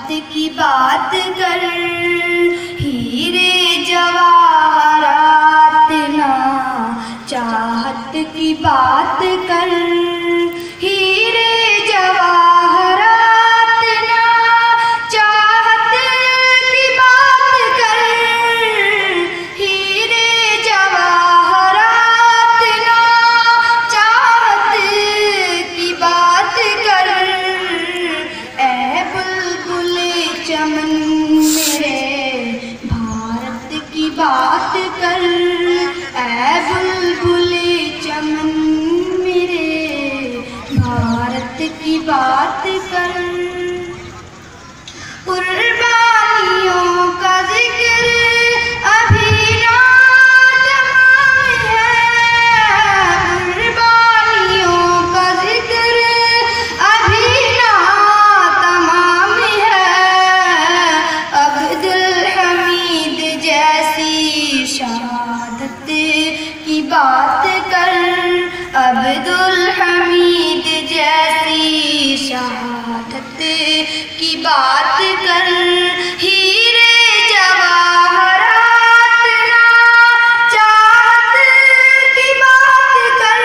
की बात कर, हीरे जवाहरात ना चाहत की बात कर, हीरे जवाहरात ना चाहत की बात कर, हीरे जवाहरात ना चाहत की बात कर। ऐ बुलबुले चमन मेरे भारत की बात कर, ऐ बुलबुले चमन मेरे भारत की बात कर। कुर्बानियों का जिक्र अभी ना तमाम है, कुर्बानियों का जिक्र अभी ना तमाम है। अब्दुल हमीद जैसी शहादत की बात कर, अब्दुल हमीद जैसी शहादत की बात कर, हीरे जवाहरात ना चाहत की बात कर,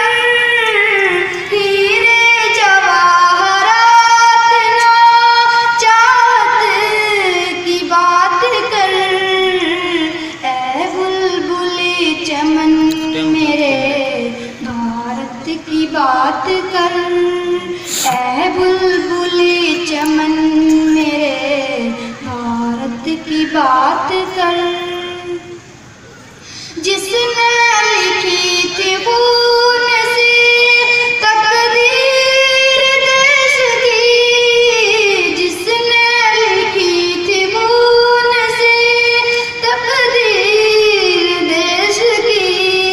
हीरे जवाहरात ना चाहत की बात कर। ऐ बुलबुले चमन मेरे भारत की बात कर, ऐ बुलबुले चमन मेरे भारत की बात कर। जिसने लिखी थी खून से तकदीर देश की, जिसने लिखी थी खून से तकदीर देश की,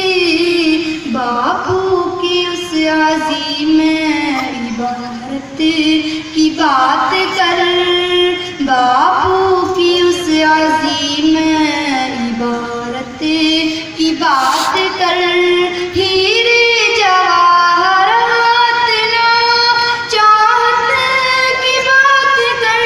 बापू की उस अज़ीम इबारत की बात कर, बापू की उस अज़ीम इबारत की बात कर, हीरे जवाहरात ना चाहत की बात कर,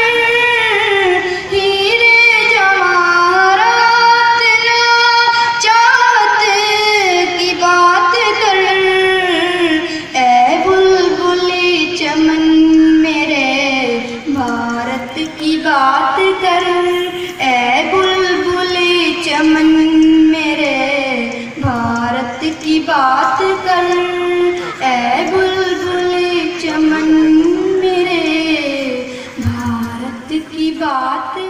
हीरे जवाहरात ना चाहत की बात कर। ऐ बुलबुले चमन मेरे भारत की बात कर, ऐ बुलबुले चमन मेरे भारत की बात कर, ऐ बुलबुले चमन मेरे भारत की बात